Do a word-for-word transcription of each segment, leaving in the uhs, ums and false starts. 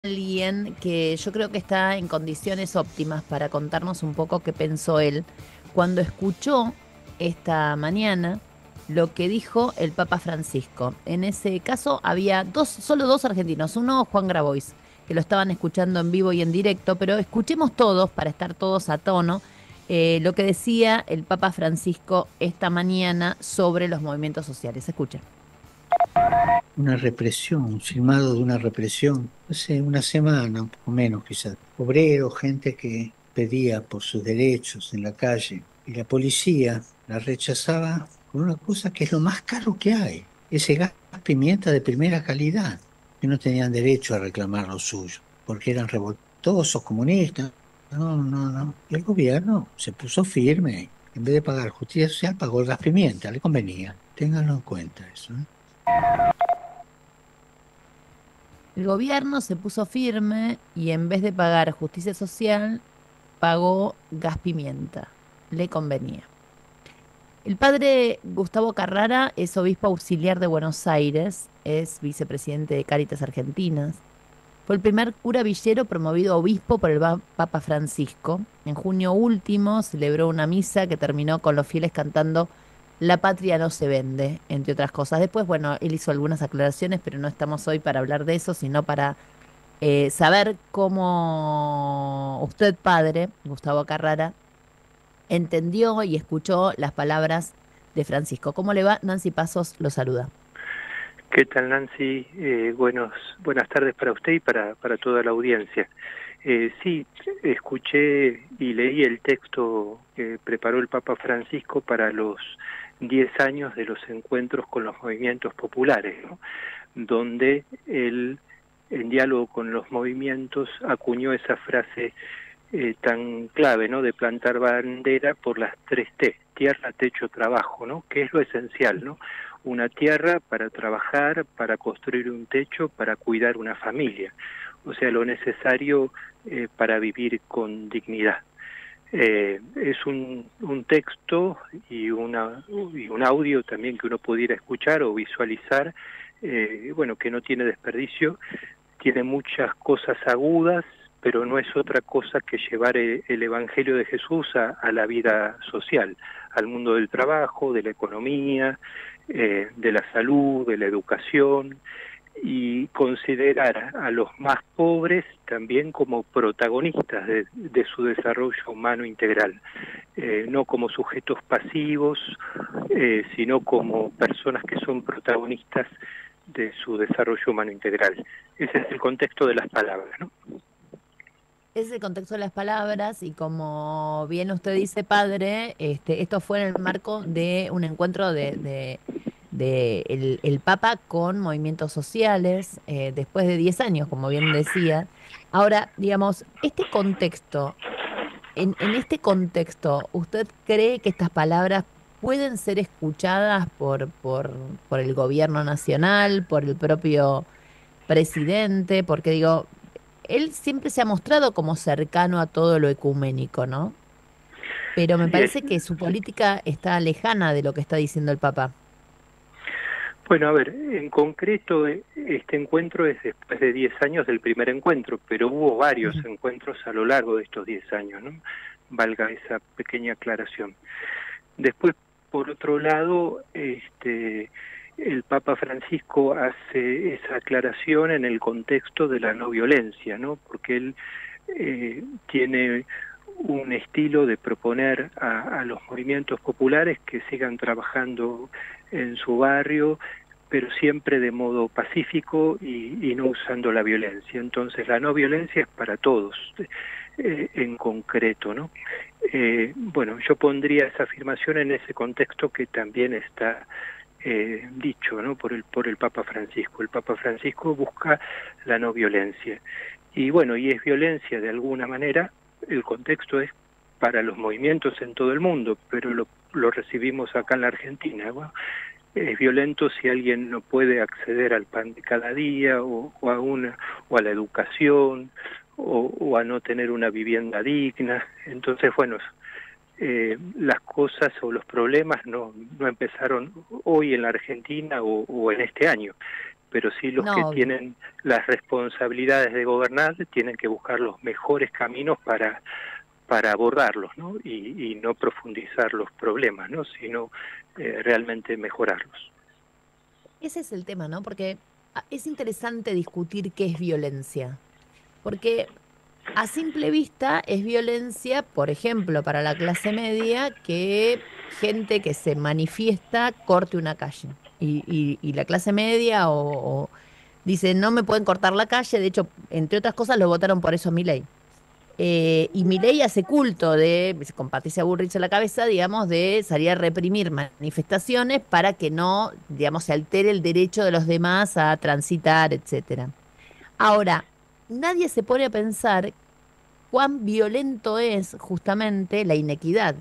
Alguien que yo creo que está en condiciones óptimas para contarnos un poco qué pensó él cuando escuchó esta mañana lo que dijo el Papa Francisco. En ese caso había dos, solo dos argentinos, uno Juan Grabois, que lo estaban escuchando en vivo y en directo, pero escuchemos todos para estar todos a tono eh, lo que decía el Papa Francisco esta mañana sobre los movimientos sociales. Escuchen. Una represión, un filmado de una represión, hace una semana, un poco menos quizás. Obreros, gente que pedía por sus derechos en la calle y la policía la rechazaba con una cosa que es lo más caro que hay, ese gas pimienta de primera calidad, que no tenían derecho a reclamar lo suyo, porque eran revoltosos, comunistas. No, no, no. Y el gobierno se puso firme. En vez de pagar justicia social, pagó el gas pimienta, le convenía. Ténganlo en cuenta eso, ¿eh? El gobierno se puso firme y en vez de pagar justicia social, pagó gas pimienta. Le convenía. El padre Gustavo Carrara es obispo auxiliar de Buenos Aires, es vicepresidente de Cáritas Argentinas. Fue el primer cura villero promovido a obispo por el va- Papa Francisco. En junio último celebró una misa que terminó con los fieles cantando La patria no se vende, entre otras cosas. Después, bueno, él hizo algunas aclaraciones, pero no estamos hoy para hablar de eso, sino para eh, saber cómo usted, padre, Gustavo Carrara, entendió y escuchó las palabras de Francisco. ¿Cómo le va? Nancy Pasos lo saluda. ¿Qué tal, Nancy? Eh, buenos, buenas tardes para usted y para, para toda la audiencia. Eh, sí, escuché y leí el texto que preparó el Papa Francisco para los diez años de los encuentros con los movimientos populares, ¿no? Donde él, en diálogo con los movimientos, acuñó esa frase eh, tan clave, ¿no? De plantar bandera por las tres T: tierra, techo, trabajo, ¿no? Que es lo esencial, ¿no? Una tierra para trabajar, para construir un techo, para cuidar una familia, o sea, lo necesario eh, para vivir con dignidad. Eh, es un, un texto y, una, y un audio también que uno pudiera escuchar o visualizar, eh, bueno, que no tiene desperdicio, tiene muchas cosas agudas, pero no es otra cosa que llevar el, el Evangelio de Jesús a, a la vida social, al mundo del trabajo, de la economía, eh, de la salud, de la educación, y considerar a los más pobres también como protagonistas de, de su desarrollo humano integral, eh, no como sujetos pasivos, eh, sino como personas que son protagonistas de su desarrollo humano integral. Ese es el contexto de las palabras, ¿no? Es el contexto de las palabras y como bien usted dice, padre, este, esto fue en el marco de un encuentro de, de- de el, el Papa con movimientos sociales, eh, después de diez años, como bien decía. Ahora, digamos, este contexto, en, en este contexto, ¿usted cree que estas palabras pueden ser escuchadas por, por, por el gobierno nacional, por el propio presidente? Porque digo, él siempre se ha mostrado como cercano a todo lo ecuménico, ¿no? Pero me Sí, es, parece que su política está lejana de lo que está diciendo el Papa. bueno, a ver, en concreto eh, este encuentro es después de diez años del primer encuentro, pero hubo varios Ujú. encuentros a lo largo de estos diez años, ¿no? Valga esa pequeña aclaración. Después, por otro lado, este, el Papa Francisco hace esa aclaración en el contexto de la no violencia, ¿no? Porque él eh, tiene un estilo de proponer a, a los movimientos populares que sigan trabajando en su barrio, pero siempre de modo pacífico y, y no usando la violencia. Entonces, la no violencia es para todos, eh, en concreto, ¿no? Eh, bueno, yo pondría esa afirmación en ese contexto que también está eh, dicho, ¿no? por el por el Papa Francisco. El Papa Francisco busca la no violencia. Y bueno, y es violencia de alguna manera, el contexto es para los movimientos en todo el mundo, pero lo, lo recibimos acá en la Argentina. Bueno, es violento si alguien no puede acceder al pan de cada día o, o a una o a la educación o, o a no tener una vivienda digna. Entonces, bueno, eh, las cosas o los problemas no, no empezaron hoy en la Argentina o, o en este año. pero sí los No, que obvio. tienen las responsabilidades de gobernar tienen que buscar los mejores caminos para para abordarlos, ¿no? Y, y no profundizar los problemas, ¿no? Sino eh, realmente mejorarlos. Ese es el tema, ¿no? Porque ah, es interesante discutir qué es violencia. Porque a simple vista es violencia, por ejemplo, para la clase media, que gente que se manifiesta corte una calle. Y, y- y la clase media o, o dice, no me pueden cortar la calle. De hecho, entre otras cosas, lo votaron por eso a Milei. Eh, y Milei hace culto de, con Patricia Bullrich en la cabeza, digamos, de salir a reprimir manifestaciones para que no, digamos, se altere el derecho de los demás a transitar, etcétera. Ahora, nadie se pone a pensar cuán violento es justamente la inequidad,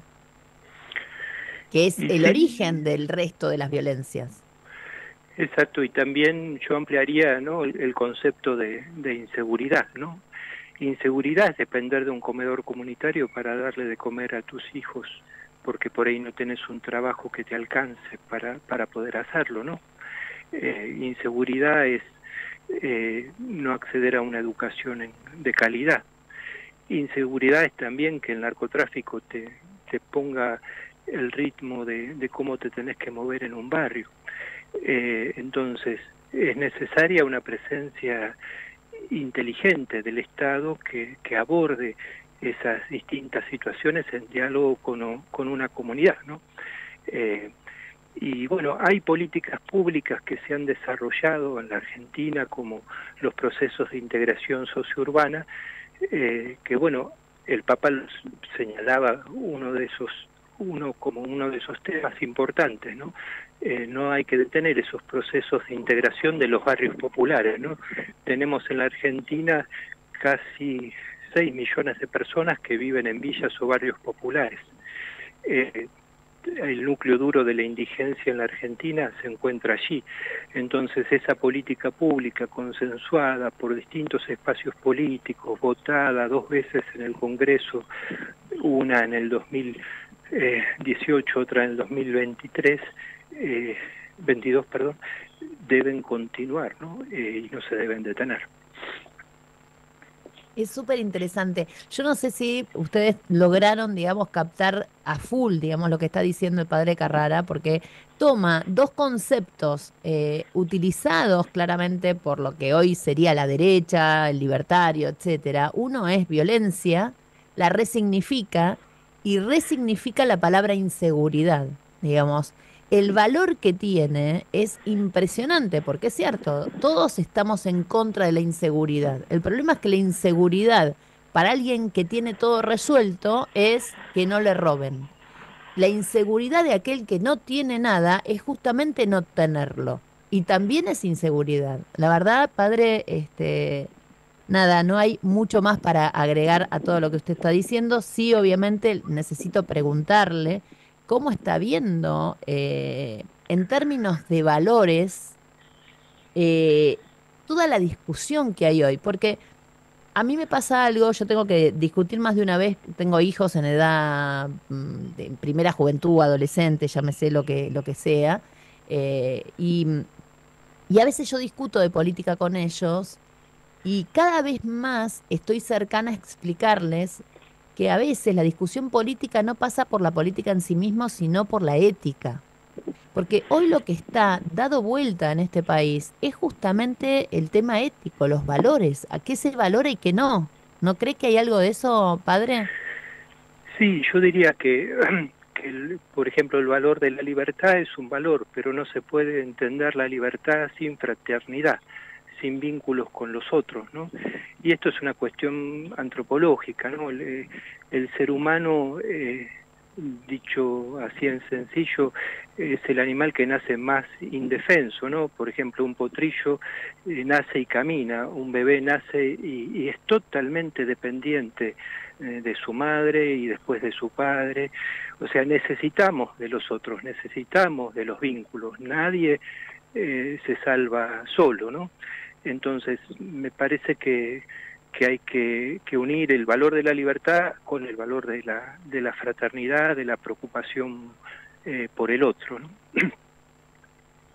que es Y el origen sí, del resto de las violencias. exacto, y también yo ampliaría, ¿no?, el, el concepto de, de inseguridad, ¿no? Inseguridad es depender de un comedor comunitario para darle de comer a tus hijos, porque por ahí no tenés un trabajo que te alcance para, para poder hacerlo, ¿no? Eh, inseguridad es eh, no acceder a una educación en- de calidad. Inseguridad es también que el narcotráfico te, te ponga el ritmo de, de cómo te tenés que mover en un barrio. Eh, entonces, es necesaria una presencia inteligente del Estado que, que aborde esas distintas situaciones en diálogo con, con una comunidad, ¿no? Eh, y bueno, hay políticas públicas que se han desarrollado en la Argentina, como los procesos de integración sociourbana, eh, que bueno, el Papa los señalaba uno de esos, uno como uno de esos temas importantes, ¿no? Eh, no hay que detener esos procesos de integración de los barrios populares, ¿no? Tenemos en la Argentina casi seis millones de personas que viven en villas o barrios populares. Eh, el núcleo duro de la indigencia en la Argentina se encuentra allí. Entonces esa política pública consensuada por distintos espacios políticos, votada dos veces en el Congreso, una en el dos mil dieciocho, otra en el dos mil veintitrés, eh, veintidós, perdón, deben continuar, ¿no? Eh, y no se deben detener. Es súper interesante. Yo no sé si ustedes lograron, digamos, captar a full, digamos, lo que está diciendo el padre Carrara, porque toma dos conceptos eh, utilizados claramente por lo que hoy sería la derecha, el libertario, etcétera. Uno es violencia, la resignifica y resignifica la palabra inseguridad, digamos. El valor que tiene es impresionante, porque es cierto, todos estamos en contra de la inseguridad. El problema es que la inseguridad para alguien que tiene todo resuelto es que no le roben. La inseguridad de aquel que no tiene nada es justamente no tenerlo. Y también es inseguridad. La verdad, padre, este, nada, no hay mucho más para agregar a todo lo que usted está diciendo. Sí, obviamente necesito preguntarle cómo está viendo eh, en términos de valores eh, toda la discusión que hay hoy, porque a mí me pasa algo, yo tengo que discutir más de una vez, tengo hijos en edad mm, de primera juventud, adolescente, llámese lo que, lo que sea, eh, y, y a veces yo discuto de política con ellos. Y cada vez más estoy cercana a explicarles que a veces la discusión política no pasa por la política en sí mismo, sino por la ética. Porque hoy lo que está dado vuelta en este país es justamente el tema ético, los valores, a qué se valora y qué no. ¿No cree que hay algo de eso, padre? Sí, yo diría que, que el, por ejemplo, el valor de la libertad es un valor, pero no se puede entender la libertad sin fraternidad, sin vínculos con los otros, ¿no? Y esto es una cuestión antropológica, ¿no? El, el ser humano, eh, dicho así en sencillo, es el animal que nace más indefenso, ¿no? Por ejemplo, un potrillo eh, nace y camina, un bebé nace y, y es totalmente dependiente eh, de su madre y después de su padre. O sea, necesitamos de los otros, necesitamos de los vínculos. Nadie eh, se salva solo, ¿no? Entonces, me parece que, que hay que, que unir el valor de la libertad con el valor de la, de la fraternidad, de la preocupación eh, por el otro, ¿no?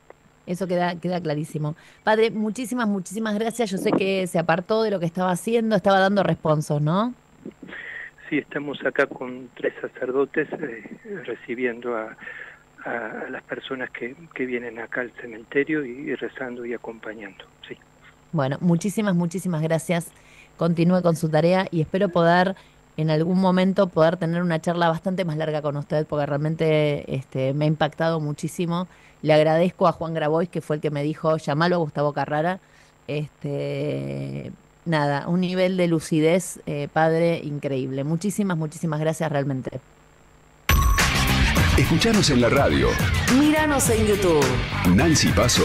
Eso queda, queda clarísimo. Padre, muchísimas, muchísimas gracias. Yo sé que se apartó de lo que estaba haciendo, estaba dando responsos, ¿no? Sí, estamos acá con tres sacerdotes eh, recibiendo a, a, a las personas que, que vienen acá al cementerio y, y rezando y acompañando. Sí. Bueno, muchísimas, muchísimas gracias. Continúe con su tarea y espero poder en algún momento poder tener una charla bastante más larga con usted porque realmente este, me ha impactado muchísimo. Le agradezco a Juan Grabois, que fue el que me dijo, llamalo a Gustavo Carrara. Este, nada, un nivel de lucidez, eh, padre, increíble. Muchísimas, muchísimas gracias realmente. Escuchanos en la radio. Míranos en YouTube. Nancy Paso.